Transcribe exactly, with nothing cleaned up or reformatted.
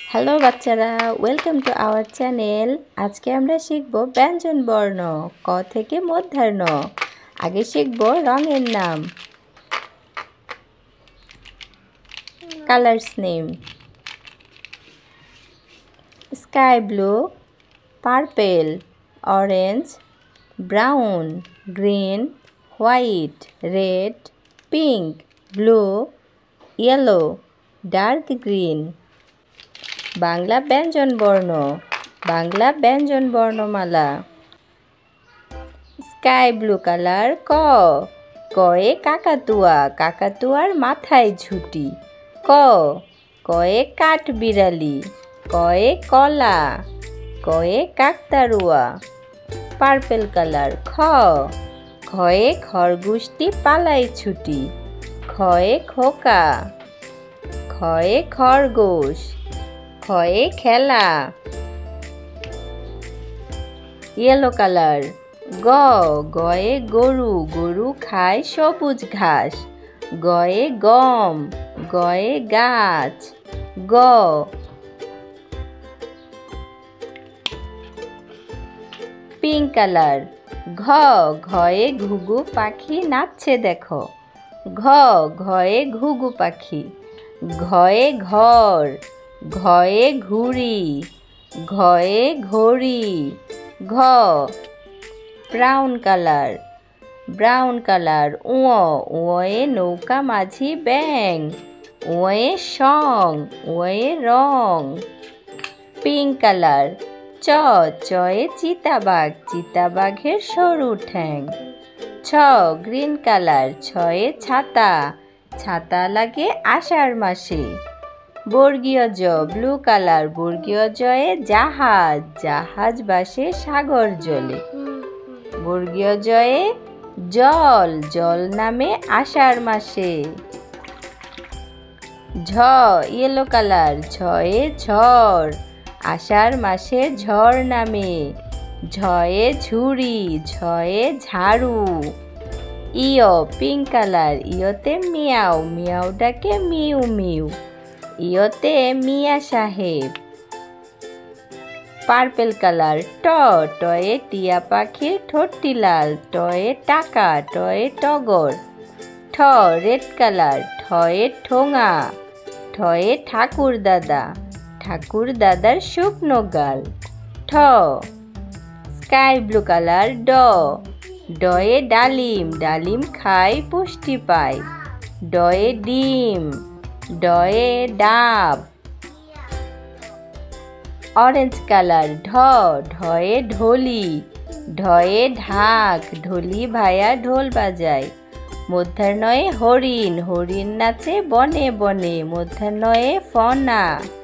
Hello বাচ্চারা, welcome to our channel. আজকে আমরা শিখব ব্যঞ্জন বর্ণ ক থেকে মধ্যাহ্ন। আগে শিখব রঙের নাম, colours name. Sky blue, purple, orange, brown, green, white, red, pink, blue, yellow, dark green. Bangla ব্যঞ্জন বর্ণ, বাংলা ব্যঞ্জন বর্ণমালা। স্কাই ব্লু কালার ক, কয়ে কাকাতুয়া, কাকাতুয়ার মাথায় ঝুঁটি। ক, কয়ে কাঠ বিড়ালি, কয়ে কলা, কয়ে কাকতাড়ুয়া। পার্পেল কালার খ, খয়ে খরগোশটি পালাই ছুটি, খয়ে খোকা, খয়ে খরগোশ, খয়ে খেলা। ইয়েলো কালার গ, গয়ে গরু, গরু খায় সবুজ ঘাস, গয়ে গম, গয়ে গাছ, গ। পিঙ্ক কালার ঘ, ঘয়ে ঘুঘু পাখি নাচছে দেখো, ঘ, ঘয়ে ঘুঘু পাখি, ঘয়ে ঘর, ঘয়ে ঘুড়ি, ঘয়ে ঘড়ি, ঘ। ব্রাউন কালার ব্রাউন কালার উ, উয়ে নৌকা মাঝি ব্যাং, উয়ে সং, উয়ে রং। পিঙ্ক কালার চ, চয়ে চিতাবাঘ, চিতাবাঘের সরু ঠ্যাং। ছ, গ্রিন কালার ছয়ে ছাতা, ছাতা লাগে আষাঢ় মাসে। বর্গীয় জ, ব্লু কালার বর্গীয় জয়ে জাহাজ, জাহাজ বাসে সাগর জলে। বর্গীয় জয়ে জল, জল নামে আষাঢ় মাসে। ঝ, ইয়েলো কালার ঝয়ে ঝড়, আষাঢ় মাসে ঝড় নামে। ঝয়ে ঝুড়ি, ঝয়ে ঝাড়ু। ইয়, পিঙ্ক কালার ইয়তে মিয়াও, মিয়াও ডাকে মিউ মিউ, ইয়তে মিয়া সাহেব। পার্পেল কালার ট, টয়ে টিয়া পাখির ঠোঁটটি লাল, টয়ে টাকা, টয়ে টগর। ঠ, রেড কালার ঠয়ে ঠোঙা, ঠয়ে ঠাকুর দাদা, ঠাকুর দাদার শুকনো গাল। ঠ, স্কাই ব্লু কালার ড, ডয়ে ডালিম, ডালিম খায় পুষ্টি পায়, ডয়ে ডিম, ডয়ে ডাব। অরেঞ্জ কালার ঢ, ঢয়ে ঢোলি, ঢয়ে ঢাক, ঢোলি ভায়া ঢোল বাজায়। মধ্যাহ্নয়ে হরিণ, হরিণ নাচে বনে বনে, মধ্যাহ্নয়ে ফনা।